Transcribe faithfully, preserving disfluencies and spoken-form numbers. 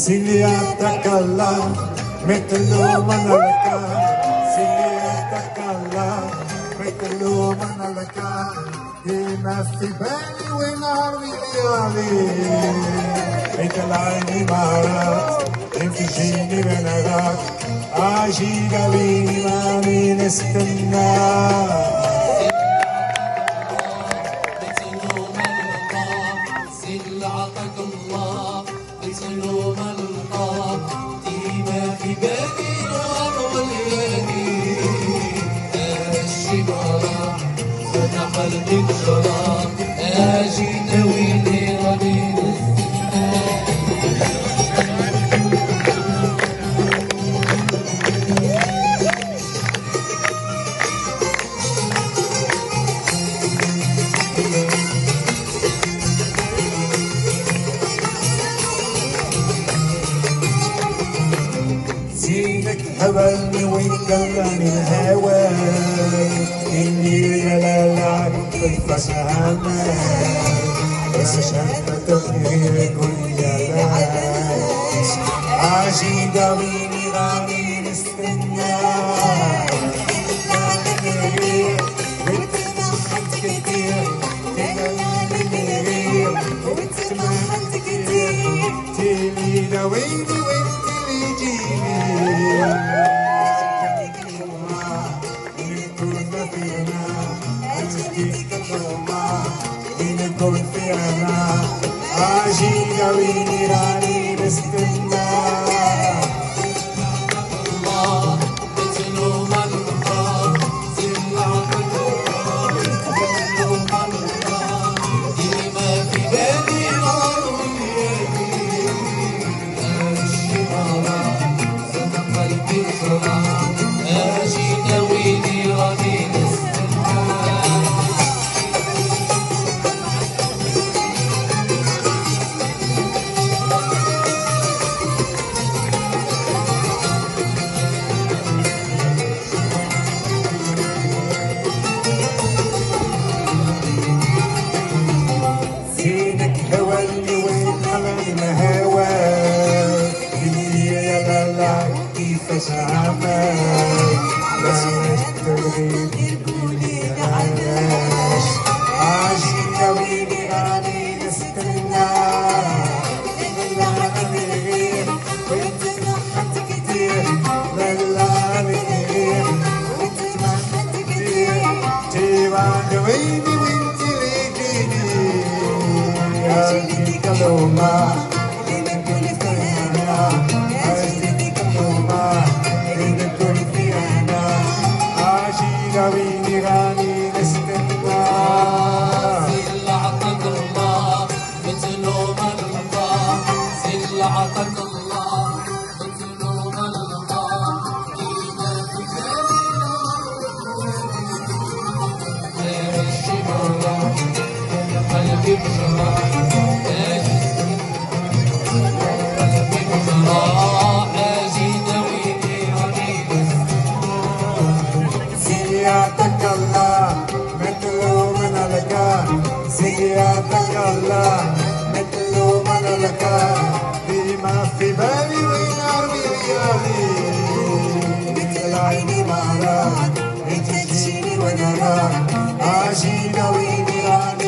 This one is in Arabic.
سيلياتك الله مثل من لك سيلياتك الله مثل من لك ما في بالي ونار ليالي انت العين مرات تمشيني بنغاك عاشي قلبي ما مين استناك عطاك الله بتلو ملقاك ديما في بالي نار وليالي الشبارة زاد قلبي بشراب اجي ناويني راني زينك هبلني ويكلني الهوى إني يلالعك بالفسامة بس شفت تغيير كل يلاش عاشي قويني غاني نستنى وتمحت كتير تلالي مرير وتمحت كتير تيلي دويني عاشي قويني راني بستنى الله بتلو ملقاك زلعتك الله بتلو ملقاك ديما في بالي نار وليالي الشبارة زاد قلبي بسرعة اجي ناويني راني فسامك بس تغيب كل العياش عاشي قويني راني نستنى للا نغير وانت نحت كتير للا نغير وانت نحت كتير تيوان قويني وانت ليجيني عاشي كلوما قويني راني نستنى زلعتك الله بتلو ملقاك زلعتك الله بتلو ملقاك ديما في بالي نار الشبارة قلبي بشرى قلبي بشرى اجي ناويني راني سياتك الله مثل من لك سياتك الله مثل من لك بما في بالي ونار بليالي مثل عيني مرات انت تجيني وانا عاشي قويني راني